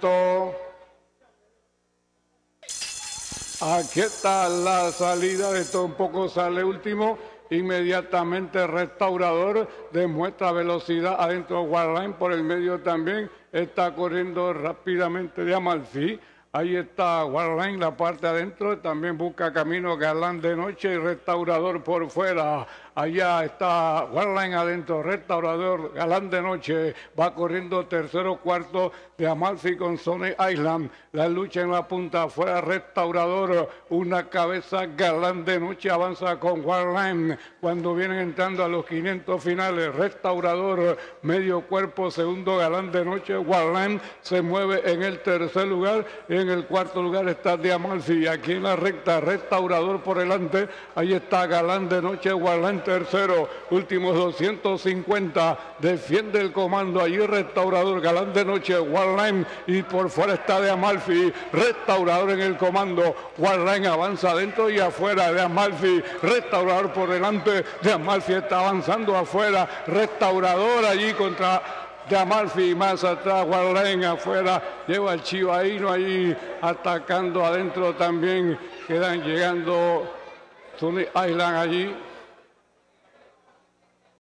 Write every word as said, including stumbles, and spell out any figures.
momento. Aquí está la salida de esto, un poco sale último. Inmediatamente Restaurador demuestra velocidad adentro. Warline por el medio también está corriendo rápidamente de Amalfi. Ahí está Warline, la parte adentro, también busca camino Galán de Noche y Restaurador por fuera. Allá está Warline adentro, Restaurador, Galán de Noche, va corriendo tercero, cuarto de Amalfi con Sony Island. La lucha en la punta, afuera Restaurador, una cabeza Galán de Noche, avanza con Warline. Cuando vienen entrando a los quinientos finales, Restaurador, medio cuerpo, segundo Galán de Noche, Warline se mueve en el tercer lugar. En el cuarto lugar está de Amalfi. Aquí en la recta, Restaurador por delante. Ahí está Galán de Noche, Warline tercero. Últimos doscientos cincuenta. Defiende el comando. Allí Restaurador, Galán de Noche, Warline. Y por fuera está de Amalfi. Restaurador en el comando. Warline avanza adentro y afuera de Amalfi. Restaurador por delante. De Amalfi está avanzando afuera. Restaurador allí contra de Amalfi, más atrás Warline afuera, lleva el Chivaíno allí atacando adentro también, quedan llegando Sony Island allí.